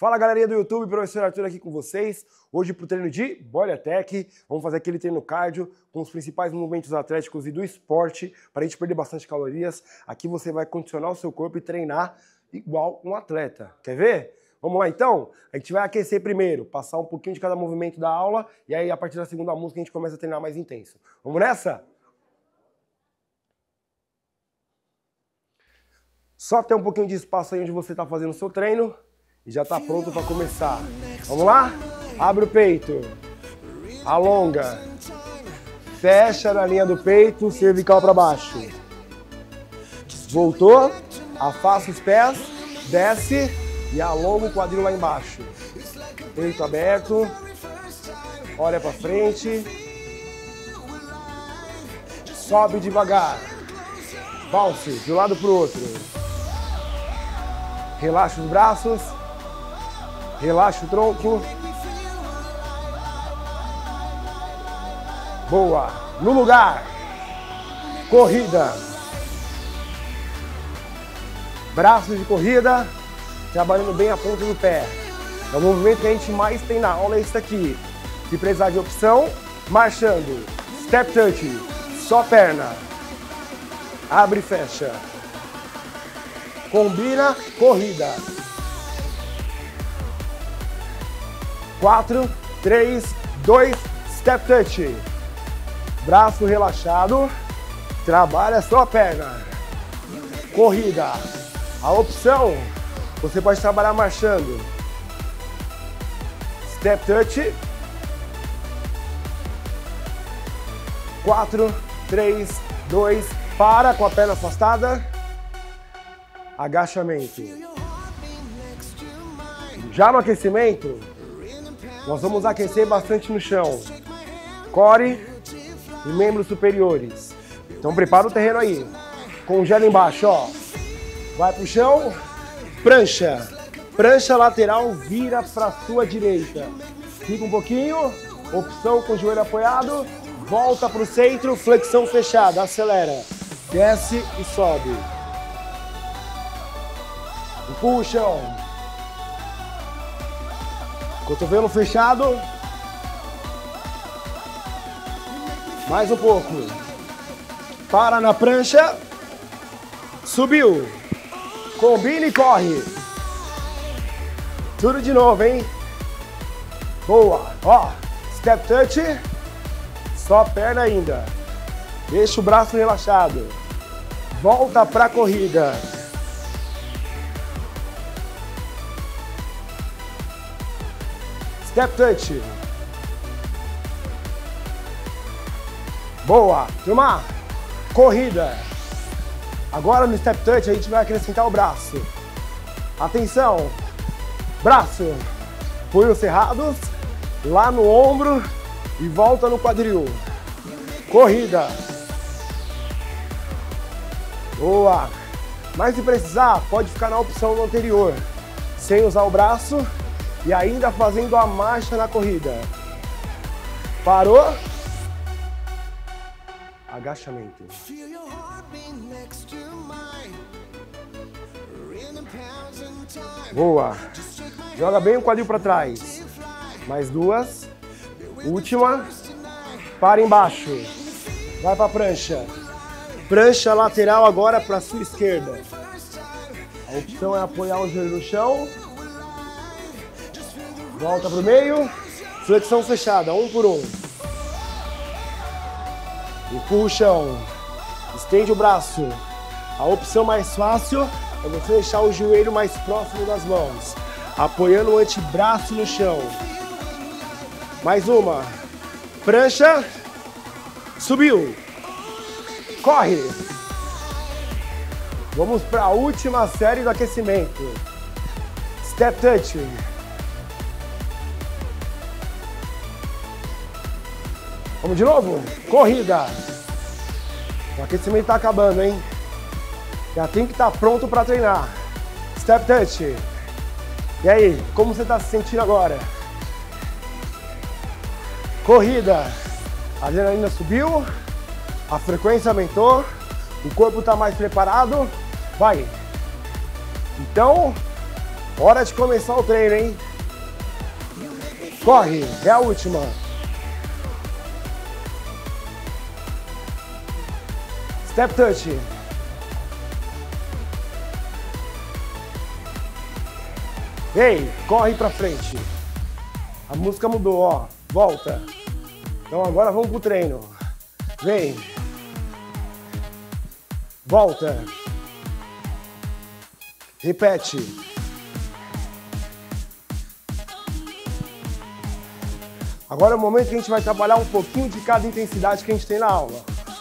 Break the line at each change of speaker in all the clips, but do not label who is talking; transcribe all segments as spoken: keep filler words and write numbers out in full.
Fala galerinha do YouTube, professor Arthur aqui com vocês. Hoje pro treino de Bodytech, vamos fazer aquele treino cardio com os principais movimentos atléticos e do esporte para a gente perder bastante calorias. Aqui você vai condicionar o seu corpo e treinar igual um atleta. Quer ver? Vamos lá então? A gente vai aquecer primeiro, passar um pouquinho de cada movimento da aula e aí a partir da segunda música a gente começa a treinar mais intenso. Vamos nessa? Só ter um pouquinho de espaço aí onde você está fazendo o seu treino. E já está pronto para começar. Vamos lá? Abre o peito. Alonga. Fecha na linha do peito, cervical para baixo. Voltou. Afasta os pés. Desce. E alonga o quadril lá embaixo. Peito aberto. Olha para frente. Sobe devagar. Valse de um lado para o outro. Relaxa os braços. Relaxa o tronco. Boa. No lugar. Corrida. Braços de corrida. Trabalhando bem a ponta do pé. É o movimento que a gente mais tem na aula, é esse aqui. Se precisar de opção, marchando. Step touch. Só perna. Abre e fecha. Combina, corrida. quatro, três, dois, step touch. Braço relaxado. Trabalha só a perna. Corrida. A opção, você pode trabalhar marchando. Step touch. quatro, três, dois, para com a perna afastada. Agachamento. Já no aquecimento, nós vamos aquecer bastante no chão. Core e membros superiores. Então prepara o terreno aí. Congela embaixo, ó. Vai pro chão. Prancha. Prancha lateral, vira pra sua direita. Fica um pouquinho. Opção com o joelho apoiado. Volta pro centro, flexão fechada. Acelera. Desce e sobe. Empurra o chão. Cotovelo fechado. Mais um pouco. Para na prancha. Subiu. Combina e corre. Tudo de novo, hein? Boa. Ó, step touch. Só perna ainda. Deixa o braço relaxado. Volta pra corrida. Step touch. Boa. Turma, corrida. Agora no step touch a gente vai acrescentar o braço. Atenção. Braço. Punhos cerrados. Lá no ombro. E volta no quadril. Corrida. Boa. Mas se precisar, pode ficar na opção do anterior. Sem usar o braço. E ainda fazendo a marcha na corrida. Parou. Agachamento. Boa. Joga bem o quadril para trás. Mais duas. Última. Para embaixo. Vai para a prancha. Prancha lateral agora para sua esquerda. A opção é apoiar o joelho no chão. Volta para o meio. Flexão fechada, um por um. Empurra o chão. Estende o braço. A opção mais fácil é você deixar o joelho mais próximo das mãos. Apoiando o antebraço no chão. Mais uma. Prancha. Subiu. Corre. Vamos para a última série do aquecimento. Step touch. Vamos de novo? Corrida. O aquecimento está acabando, hein? Já tem que estar tá pronto para treinar. Step touch. E aí, como você está se sentindo agora? Corrida. A adrenalina subiu. A frequência aumentou. O corpo está mais preparado. Vai. Então, Hora de começar o treino, hein? Corre, é a última. Step touch. Ei, corre pra frente. A música mudou, ó. Volta. Então agora vamos pro treino. Vem. Volta. Repete. Agora é o momento que a gente vai trabalhar um pouquinho de cada intensidade que a gente tem na aula.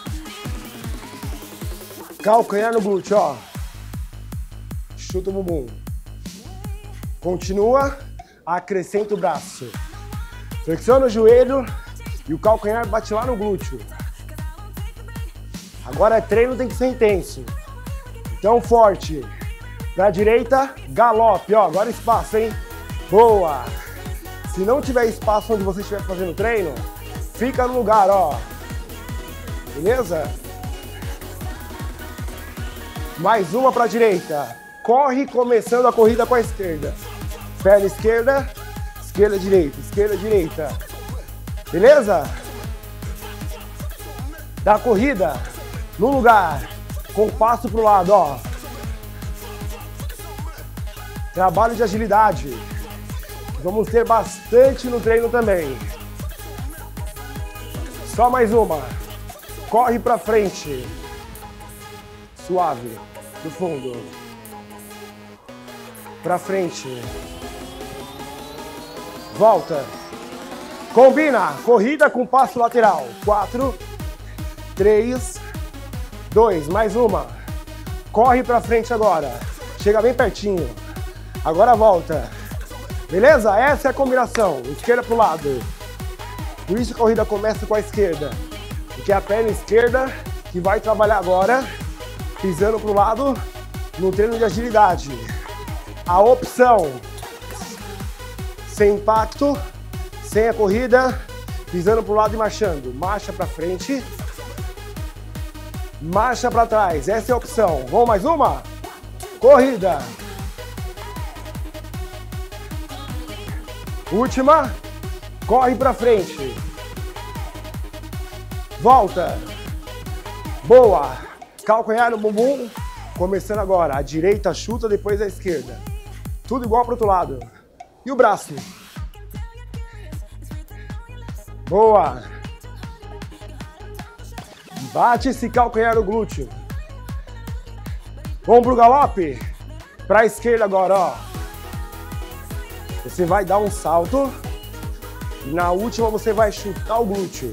Calcanhar no glúteo, ó. Chuta o bumbum. Continua, acrescenta o braço. Flexiona o joelho e o calcanhar bate lá no glúteo. Agora treino tem que ser intenso. Então forte. Pra direita, galope, ó. Agora espaço, hein? Boa. Se não tiver espaço onde você estiver fazendo treino, fica no lugar, ó. Beleza? Mais uma pra direita. Corre começando a corrida com a esquerda. Perna esquerda, esquerda, direita, esquerda, direita. Beleza? Dá a corrida no lugar, com passo pro lado, ó. Trabalho de agilidade. Vamos ter bastante no treino também. Só mais uma. Corre pra frente. Suave, do fundo. Pra frente. Volta. Combina. Corrida com passo lateral. Quatro, três, dois. Mais uma. Corre pra frente agora. Chega bem pertinho. Agora volta. Beleza? Essa é a combinação. Esquerda pro lado. Por isso a corrida começa com a esquerda. Porque é a perna esquerda que vai trabalhar agora, pisando pro lado, no treino de agilidade. A opção, sem impacto, sem a corrida, pisando pro lado e marchando. Marcha pra frente, marcha pra trás. Essa é a opção. Vamos mais uma? Corrida. Última. Corre pra frente. Volta. Boa. Calcanhar no bumbum. Começando agora. A direita chuta, depois a esquerda. Tudo igual pro outro lado. E o braço. Boa. Bate esse calcanhar no glúteo. Vamos pro galope. Pra esquerda agora, ó. Você vai dar um salto. E na última você vai chutar o glúteo.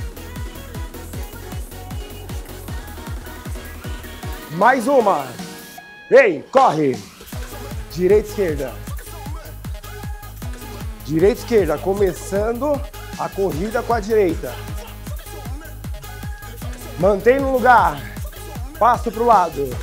Mais uma. Ei, corre. Direita, esquerda. Direita, esquerda. Começando a corrida com a direita. Mantém no lugar. Passo pro lado.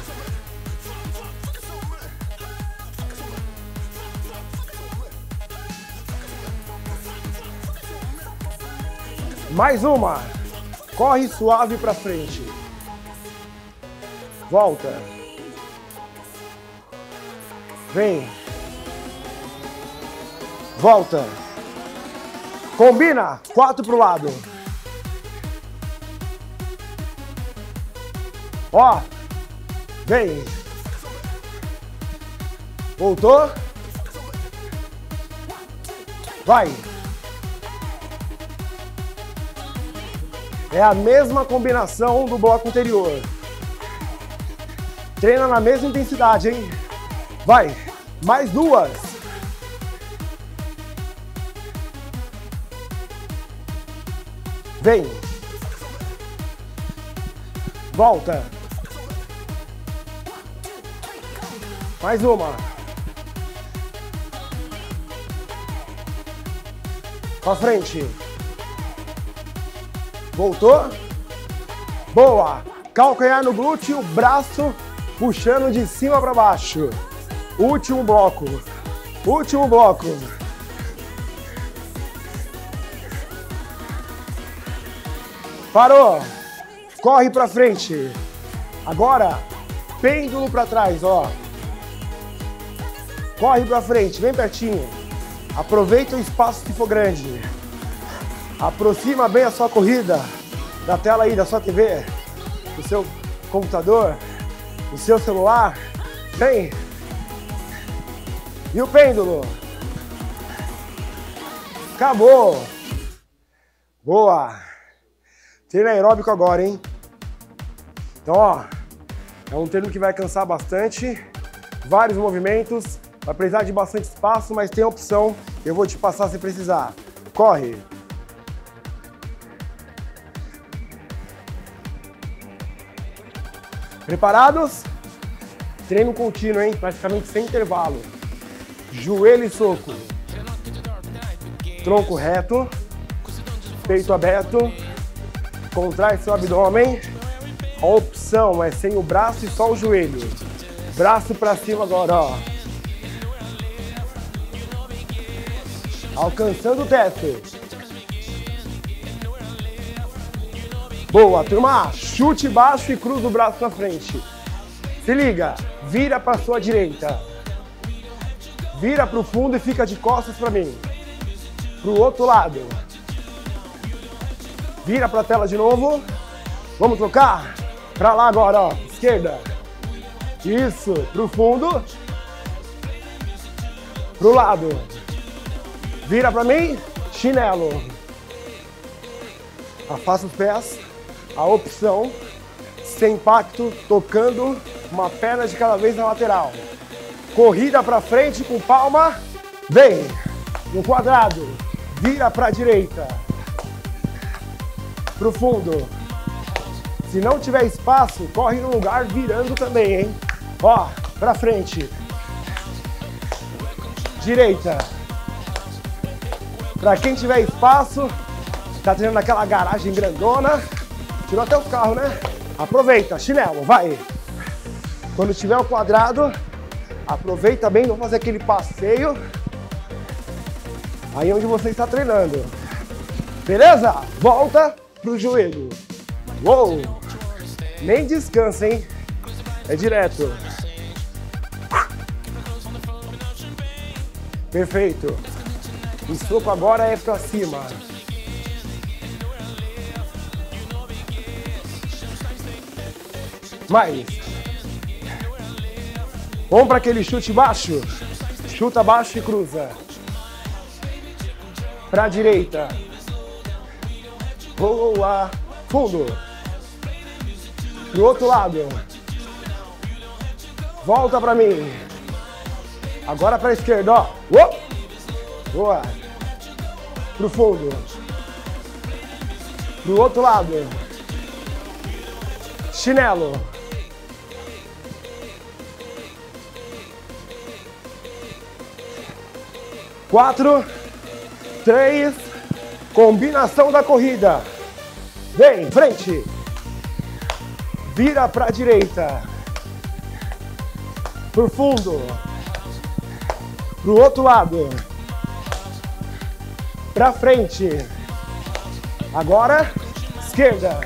Mais uma. Corre suave pra frente. Volta. Vem. Volta. Combina. Quatro pro lado. Ó. Vem. Voltou. Vai. É a mesma combinação do bloco anterior. Treina na mesma intensidade, hein? Vai. Mais duas. Vem. Volta. Mais uma. Pra frente. Voltou. Boa. Calcanhar no glúteo, braço puxando de cima para baixo. Último bloco. Último bloco. Parou. Corre para frente. Agora, pêndulo para trás, ó. Corre pra frente, vem pertinho. Aproveita o espaço se for grande. Aproxima bem a sua corrida da tela aí, da sua T V, do seu computador, do seu celular. Vem. E o pêndulo. Acabou. Boa. Treino aeróbico agora, hein? Então, ó, é um treino que vai cansar bastante, vários movimentos, vai precisar de bastante espaço, mas tem a opção, eu vou te passar se precisar. Corre. Preparados? Treino contínuo, hein? Praticamente sem intervalo. Joelho e soco. Tronco reto. Peito aberto. Contrai seu abdômen. A opção é sem o braço e só o joelho. Braço pra cima agora, ó. Alcançando o teto. Boa, turma. Chute baixo e cruza o braço na frente. Se liga. Vira pra sua direita. Vira pro fundo e fica de costas pra mim. Pro outro lado. Vira pra tela de novo. Vamos trocar? Pra lá agora, ó. Esquerda. Isso. Pro fundo. Pro lado. Vira pra mim. Chinelo. Afasta os pés. A opção. Sem impacto. Tocando uma perna de cada vez na lateral. Corrida pra frente com palma. Vem. No quadrado. Vira pra direita. Pro fundo. Se não tiver espaço, corre no lugar virando também, hein? Ó, pra frente. Direita. Pra quem tiver espaço, tá treinando aquela garagem grandona. Tirou até o carro, né? Aproveita, chinelo, vai. Quando tiver o quadrado, aproveita bem, vamos fazer aquele passeio. Aí onde você está treinando. Beleza? Volta pro joelho. Uou! Nem descansa, hein? É direto. Perfeito. O soco agora é pra cima. Mais. Vamos para aquele chute baixo. Chuta baixo e cruza. Pra direita. Boa. Fundo. Pro outro lado. Volta pra mim. Agora pra esquerda, ó. Uou. Boa. Pro fundo. Pro outro lado. Chinelo. Quatro. Três. Combinação da corrida. Vem, frente. Vira pra direita. Pro fundo. Pro outro lado. Pra frente. Agora, esquerda.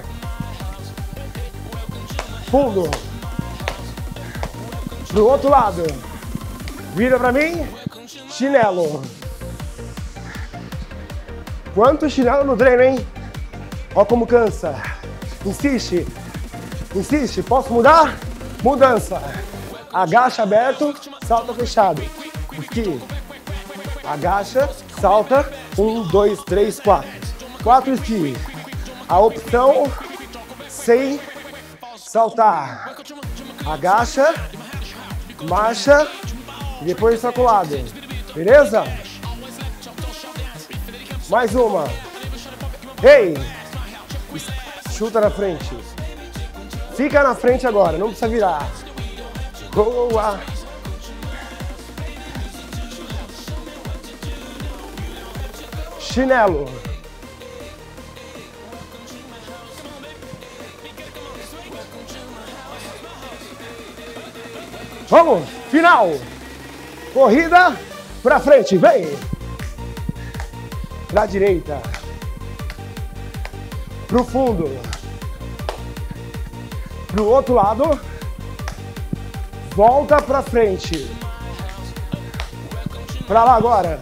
Fundo. Pro outro lado. Vira pra mim. Chinelo. Quanto chinelo no treino, hein? Ó como cansa. Insiste. Insiste. Posso mudar? Mudança. Agacha aberto, salta fechado. Aqui. Agacha, salta. Um, dois, três, quatro. Quatro esqui. A opção sem saltar. Agacha, marcha e depois está colado. Beleza? Mais uma. Ei! Chuta na frente. Fica na frente agora, não precisa virar. Boa! Chinelo. Vamos! Final! Corrida pra frente, vem! Pra direita. Pro fundo. Pro outro lado. Volta pra frente. Pra lá agora.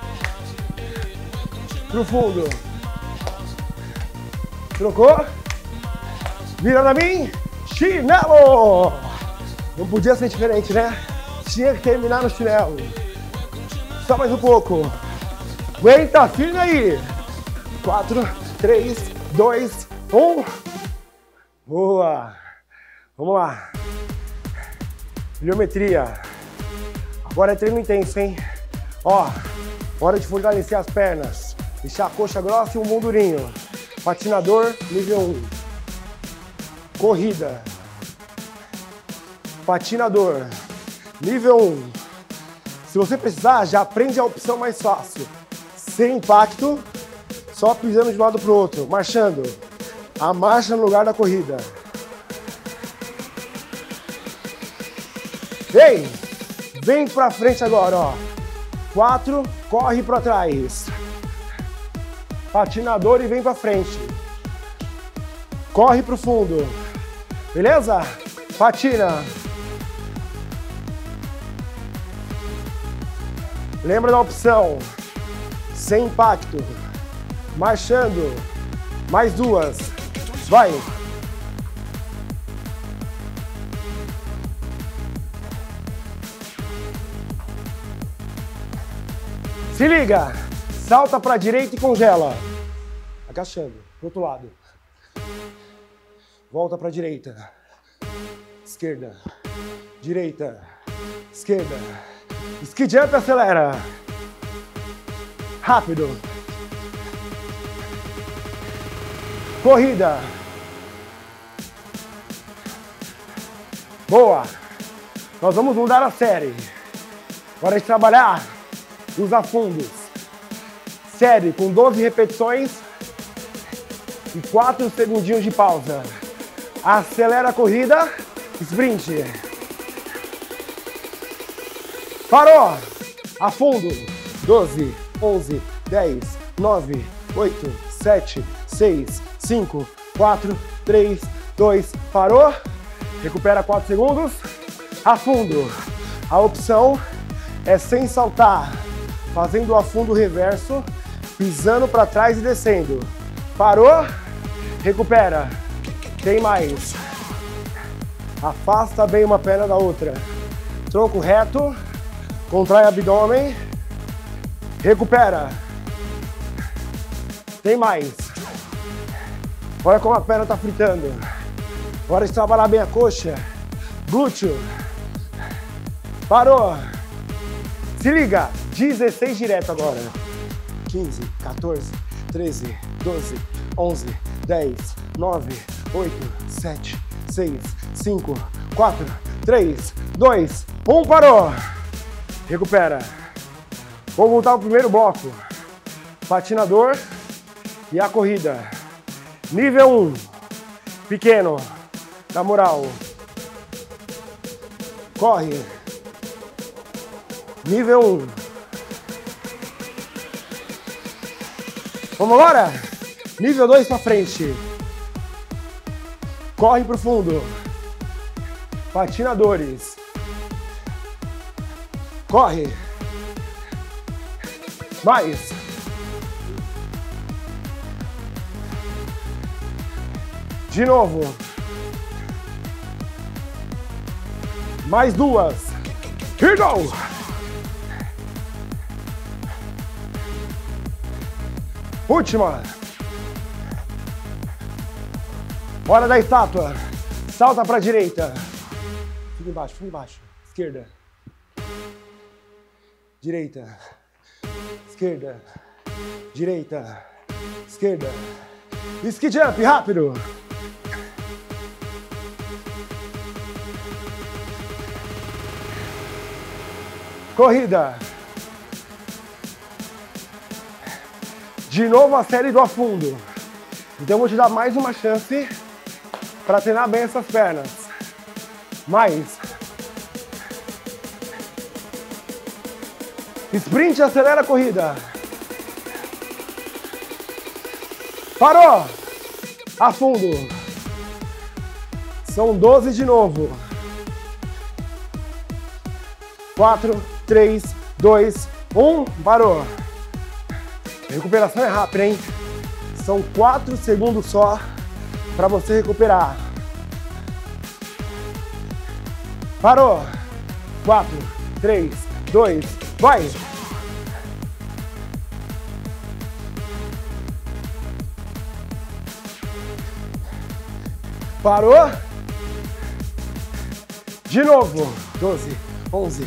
Pro fundo. Trocou. Vira na mim. Chinelo. Não podia ser diferente, né? Tinha que terminar no chinelo. Só mais um pouco. Aguenta firme aí. Quatro, três, dois, um. Boa. Vamos lá. Pliometria. Agora é treino intenso, hein? Ó, hora de fortalecer as pernas. Deixar a coxa grossa e o bumbum durinho. Patinador, nível um. Corrida. Patinador, nível um. Se você precisar, já aprende a opção mais fácil. Sem impacto, só pisando de um lado para o outro, marchando. A marcha no lugar da corrida. Ei, vem pra frente agora, ó. Quatro, corre para trás. Patinador e vem pra frente. Corre pro fundo. Beleza? Patina. Lembra da opção. Sem impacto. Marchando. Mais duas. Vai. Se liga. Salta para a direita e congela. Agachando. Pro outro lado. Volta para a direita. Esquerda. Direita. Esquerda. Ski jump, acelera. Rápido. Corrida. Boa. Nós vamos mudar a série. Hora de trabalhar os afundos. Série com doze repetições e quatro segundinhos de pausa. Acelera a corrida. Sprint. Parou. Afundo. doze, onze, dez, nove, oito, sete, seis, cinco, quatro, três, dois. Parou. Recupera quatro segundos. Afundo. A opção é sem saltar, fazendo o afundo reverso, pisando para trás e descendo. Parou. Recupera. Tem mais. Afasta bem uma perna da outra. Tronco reto. Contrai o abdômen. Recupera. Tem mais. Olha como a perna está fritando. Hora de trabalhar bem a coxa. Glúteo. Parou. Se liga. dezesseis direto agora. quinze, quatorze, treze, doze, onze, dez, nove, oito, sete, seis, cinco, quatro, três, dois, um. Parou. Recupera. Vou voltar ao primeiro bloco. Patinador e a corrida. Nível um. Pequeno. Na moral. Corre. Nível um. Vamos agora? Nível dois pra frente. Corre pro fundo. Patinadores. Corre. Mais. De novo. Mais duas. Here go. Última. Hora da estátua. Salta para a direita. Fica embaixo, fica embaixo. Esquerda. Direita. Esquerda. Direita. Esquerda. Ski jump, rápido. Corrida. De novo a série do afundo. Então eu vou te dar mais uma chance para treinar bem essas pernas. Mais. Sprint, acelera a corrida. Parou. Afundo. São doze de novo. quatro, três, dois, Um, parou. A recuperação é rápida, hein? São quatro segundos só para você recuperar. Parou. Quatro, três, dois, vai. Parou. De novo. doze, onze.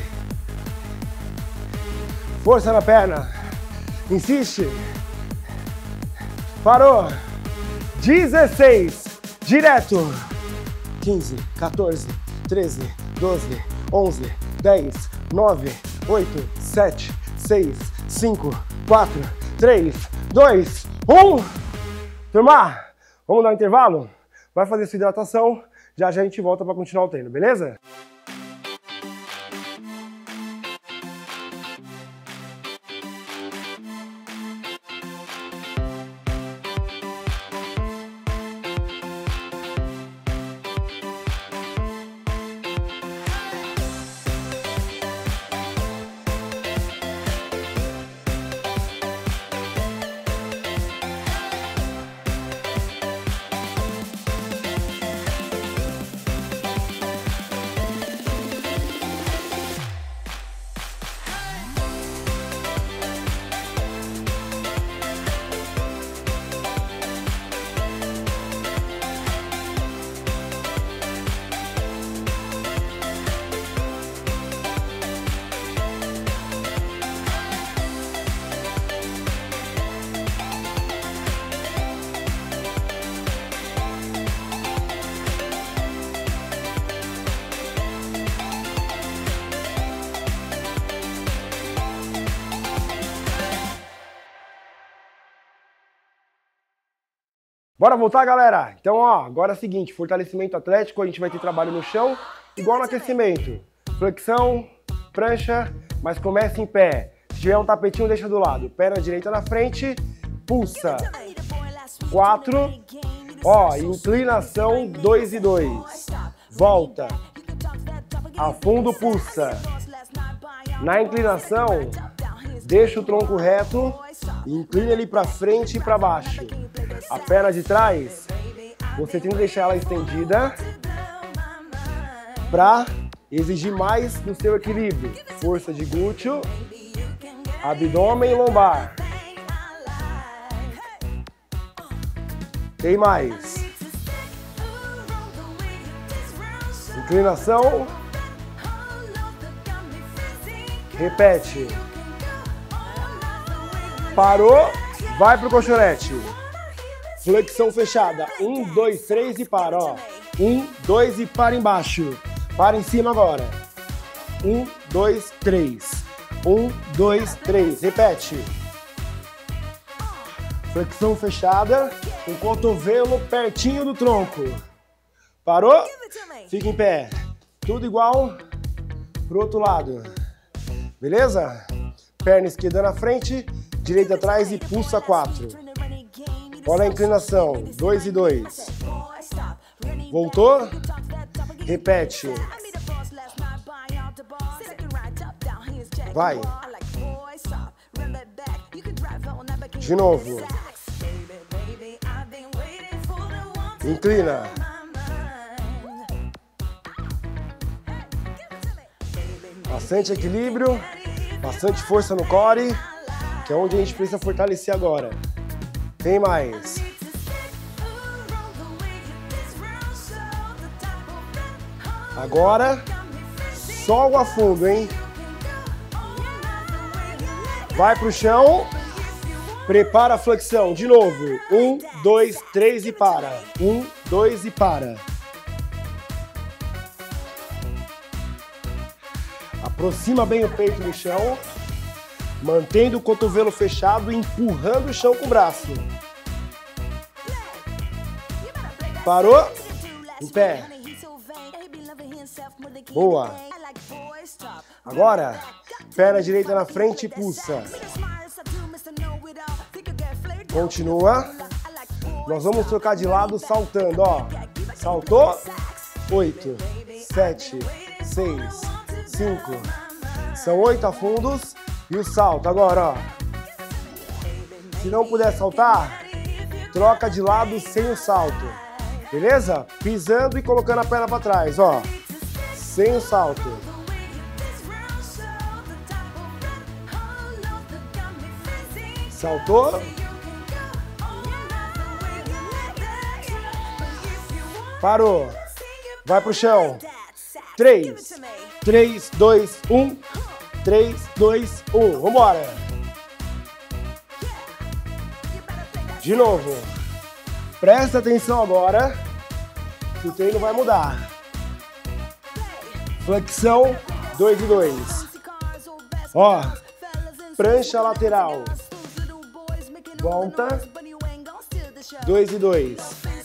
Força na perna. Insiste. Parou. dezesseis. Direto. quinze, quatorze, treze, doze, onze, dez, nove, oito, sete, seis, cinco, quatro, três, dois, um. Turma, vamos dar um intervalo? Vai fazer sua hidratação. Já já a gente volta para continuar o treino, beleza? Bora voltar, galera? Então, ó, agora é o seguinte, fortalecimento atlético, a gente vai ter trabalho no chão, igual no aquecimento. Flexão, prancha, mas comece em pé. Se tiver um tapetinho, deixa do lado. Perna direita na frente, pulsa. Quatro. Ó, inclinação, dois e dois. Volta. Afundo, pulsa. Na inclinação, deixa o tronco reto, inclina ele para frente e para baixo. A perna de trás, você tem que deixar ela estendida para exigir mais do seu equilíbrio. Força de glúteo, abdômen e lombar. Tem mais. Inclinação. Repete. Parou, vai pro colchonete. Flexão fechada. Um, dois, três e para, ó. Um, dois e para embaixo. Para em cima agora. Um, dois, três. Um, dois, três. Repete. Flexão fechada. Com o cotovelo pertinho do tronco. Parou? Fica em pé. Tudo igual pro outro lado. Beleza? Perna esquerda na frente, direita atrás e pulsa quatro. Olha a inclinação, dois e dois. Voltou? Repete. Vai. De novo. Inclina. Bastante equilíbrio, bastante força no core, que é onde a gente precisa fortalecer agora. Tem mais. Agora, só o afundo, hein? Vai pro chão. Prepara a flexão. De novo. Um, dois, três e para. Um, dois e para. Aproxima bem o peito no chão. Mantendo o cotovelo fechado e empurrando o chão com o braço. Parou? Em pé. Boa. Agora, perna direita na frente e pulsa. Continua. Nós vamos trocar de lado saltando, ó. Saltou. Oito, sete, seis, cinco. São oito afundos. E o salto agora, ó. Se não puder saltar, troca de lado sem o salto. Beleza? Pisando e colocando a perna para trás, ó. Sem o salto. Saltou. Parou. Vai pro chão. três, três, dois, um. três, dois, um. Vambora. De novo. Presta atenção agora, que o treino vai mudar. Flexão, dois e dois. Ó, prancha lateral. Volta, dois e dois.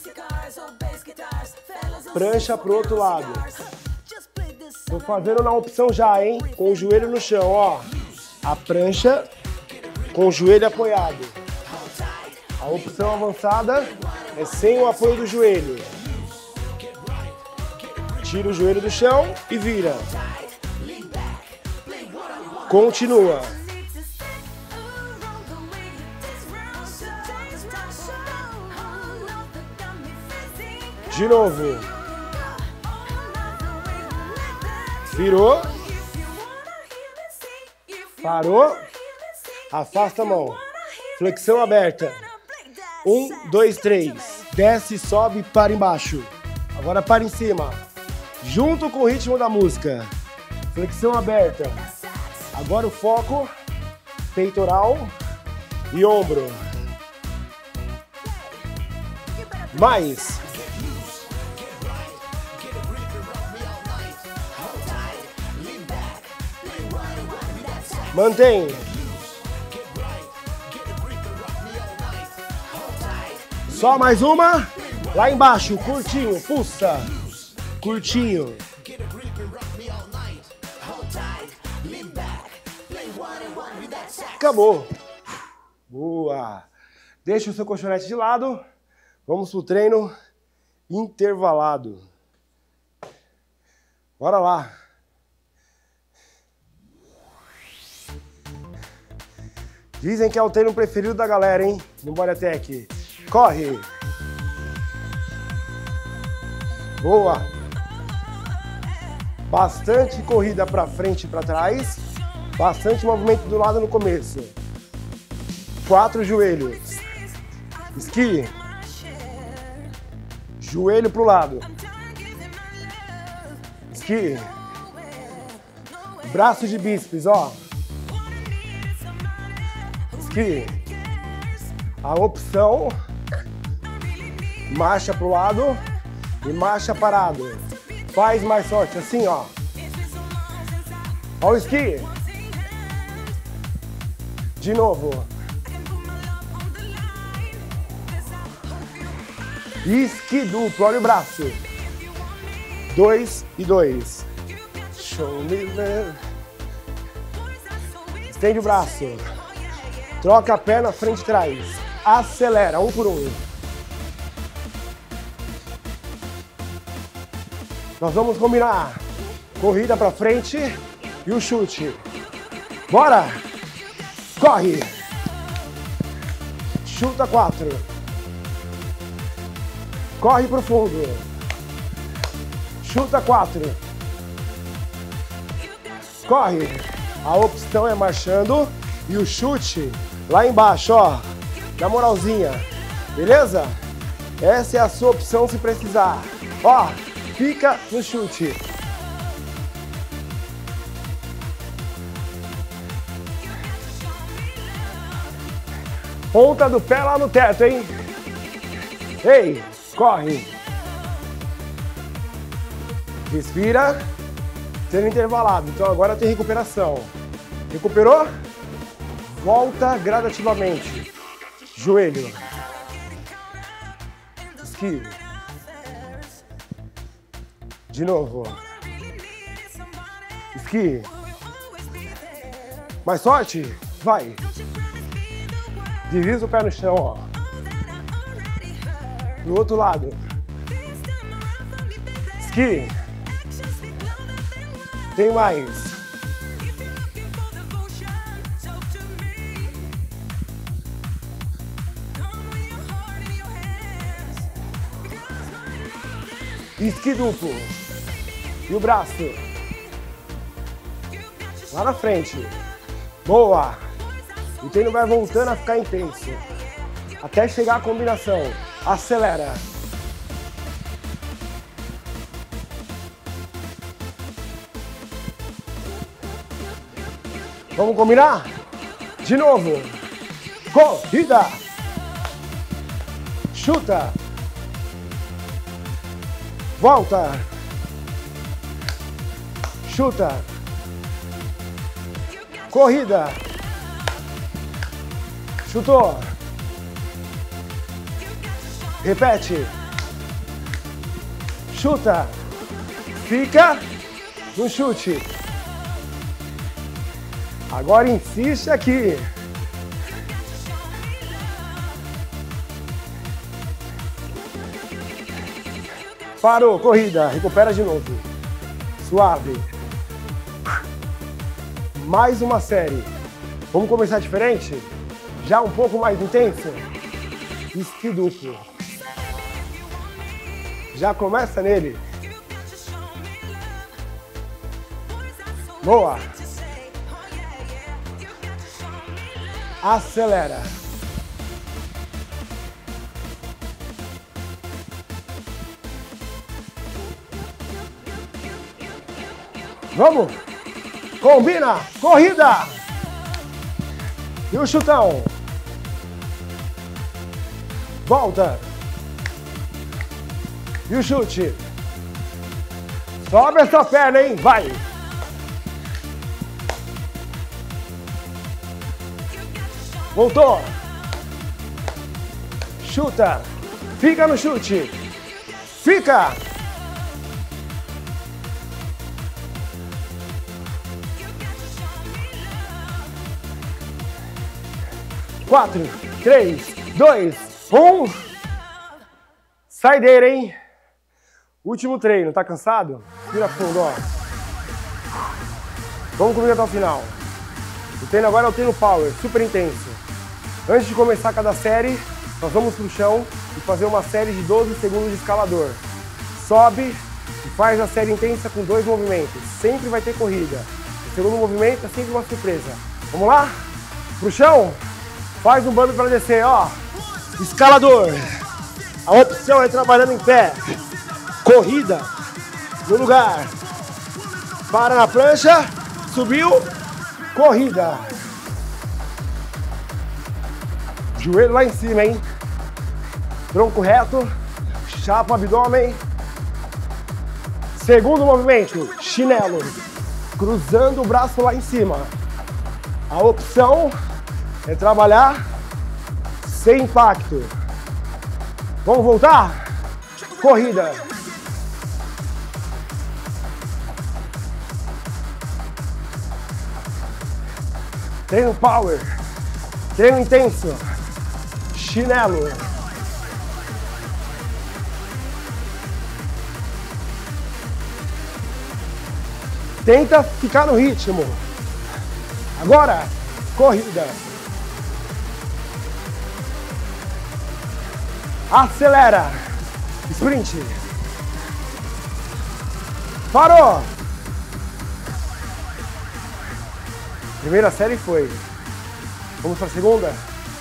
Prancha pro outro lado. Tô fazendo na opção já, hein? Com o joelho no chão, ó. A prancha com o joelho apoiado. A opção avançada é sem o apoio do joelho. Tira o joelho do chão e vira. Continua. De novo. Virou. Parou. Afasta a mão. Flexão aberta. Um, dois, três. Desce, sobe, para embaixo. Agora para em cima. Junto com o ritmo da música. Flexão aberta. Agora o foco. Peitoral e ombro. Mais. Mantém. Só mais uma. Lá embaixo, curtinho, pulsa. Curtinho. Acabou. Boa. Deixa o seu colchonete de lado. Vamos pro treino intervalado. Bora lá. Dizem que é o treino preferido da galera, hein? No Bodytech. Corre. Boa. Bastante corrida para frente e para trás. Bastante movimento do lado no começo. Quatro joelhos. Esqui. Joelho pro lado. Esqui. Braço de bíceps, ó. Esqui. A opção. Marcha pro lado e marcha parado. Faz mais forte, assim, ó. Ó o esqui. De novo. Esqui duplo, olha o braço. Dois e dois. Show me love. Estende o braço. Troca a perna frente e trás. Acelera, um por um. Nós vamos combinar corrida pra frente e o chute. Bora! Corre! Chuta quatro. Corre pro fundo. Chuta quatro. Corre. A opção é marchando e o chute lá embaixo, ó. Na moralzinha. Beleza? Essa é a sua opção se precisar. Ó, fica no chute. Ponta do pé lá no teto, hein? Ei, corre. Respira. Treino intervalado. Então agora tem recuperação. Recuperou? Volta gradativamente. Joelho. Esqui. De novo. Esqui. Mais forte? Vai. Divisa o pé no chão, ó. Do outro lado. Esqui. Tem mais. esqui duplo. E o braço lá na frente. Boa! O treino vai voltando a ficar intenso. Até chegar a combinação. Acelera. Vamos combinar? De novo. Corrida. Chuta. Volta. Chuta. Corrida. Chutou. Repete. Chuta. Fica no chute. Agora insiste aqui. Parou, corrida. Recupera de novo. Suave. Mais uma série. Vamos começar diferente? Já um pouco mais intenso? Esqui duplo. Já começa nele. Boa. Acelera. Vamos. Combina. Corrida. E o chutão. Volta. E o chute. Sobe essa perna, hein? Vai. Voltou. Chuta. Fica no chute. Fica. Quatro, três, dois, um. Saideira, hein? Último treino. Tá cansado? Vira fundo, ó. Vamos comigo até o final. O treino agora é o treino power, super intenso. Antes de começar cada série, nós vamos pro chão e fazer uma série de doze segundos de escalador. Sobe e faz a série intensa com dois movimentos. Sempre vai ter corrida. O segundo movimento é sempre uma surpresa. Vamos lá? Pro chão? Faz um bump para descer, ó. Escalador. A opção é trabalhando em pé. Corrida. No lugar. Para na prancha. Subiu. Corrida. Joelho lá em cima, hein? Tronco reto. Chapa o abdômen. Segundo movimento. Chinelo. Cruzando o braço lá em cima. A opção é trabalhar sem impacto. Vamos voltar? Corrida. Treino power. Treino intenso. Chinelo. Tenta ficar no ritmo. Agora, corrida. Acelera. Sprint. Parou. Primeira série foi. Vamos para a segunda?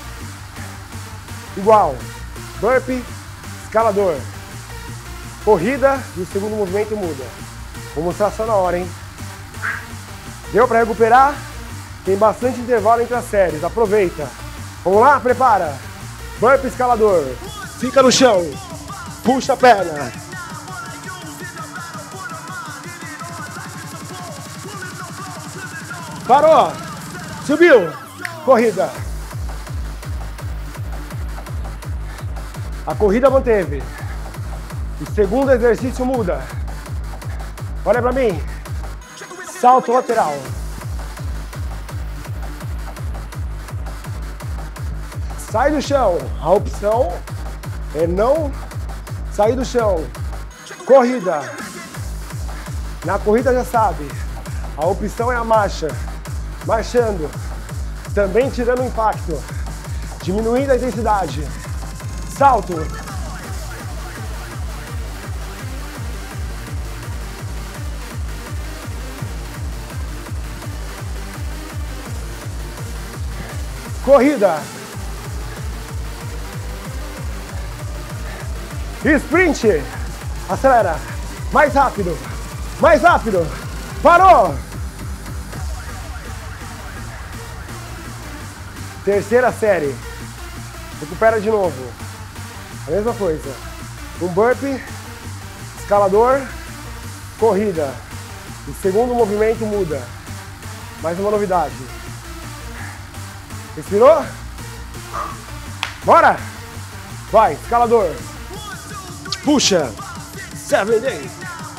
Igual. Burpee, escalador. Corrida e o segundo movimento muda. Vou mostrar só na hora, hein? Deu para recuperar? Tem bastante intervalo entre as séries. Aproveita. Vamos lá? Prepara. Burpee, escalador. Fica no chão. Puxa a perna. Parou. Subiu. Corrida. A corrida manteve. O segundo exercício muda. Olha pra mim. Salto lateral. Sai do chão. A opção é não sair do chão. Corrida. Na corrida já sabe. A opção é a marcha. Marchando. Também tirando o impacto. Diminuindo a intensidade. Salto. corrida. Sprint. Acelera. Mais rápido. Mais rápido. Parou. Terceira série. Recupera de novo. A mesma coisa. Um burpee, escalador, corrida. O segundo movimento muda. Mais uma novidade. Respirou? Bora! Vai, escalador. Puxa. Seven days.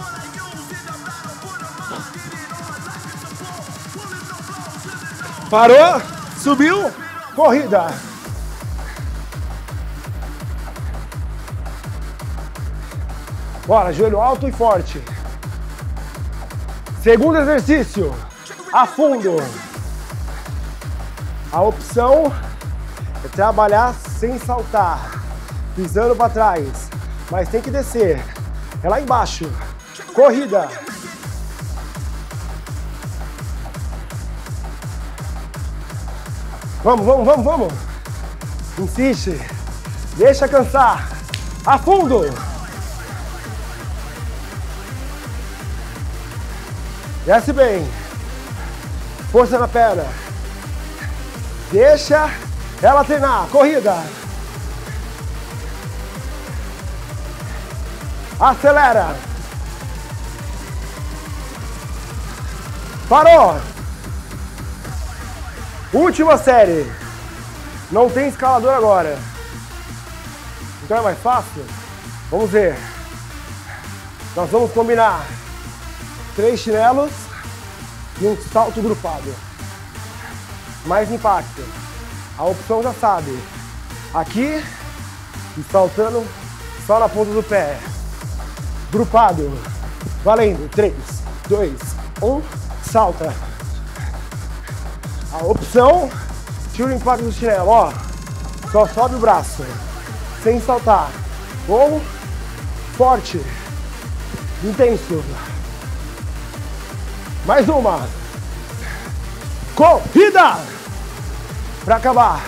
Parou. Subiu. Corrida. Bora, joelho alto e forte. Segundo exercício. Afundo. A opção é trabalhar sem saltar, pisando para trás, mas tem que descer. É lá embaixo. Corrida. Vamos, vamos, vamos, vamos. Insiste. Deixa cansar. Afundo. Desce bem. Força na perna. Deixa ela treinar. Corrida. Acelera. Parou. Última série. Não tem escalador agora. Então é mais fácil? Vamos ver. Nós vamos combinar três chinelos e um salto grupado. Mais impacto. A opção já sabe. Aqui e saltando só na ponta do pé. Grupado. Valendo. três, dois, um. Salta. A opção, tira o impacto do chinelo, ó. Só sobe o braço. Sem saltar. Ou forte. Intenso. Mais uma. Corrida. Para acabar.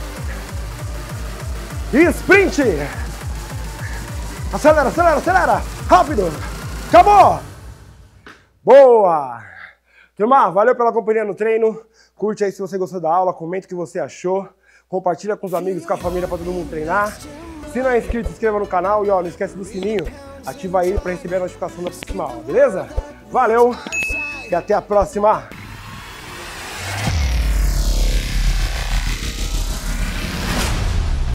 Sprint. Acelera, acelera, acelera. Rápido. Acabou. Boa. Turma, valeu pela companhia no treino. Curte aí se você gostou da aula, comenta o que você achou. Compartilha com os amigos, com a família para todo mundo treinar. Se não é inscrito, se inscreva no canal e ó, não esquece do sininho. Ativa ele para receber a notificação da próxima aula, beleza? Valeu e até a próxima!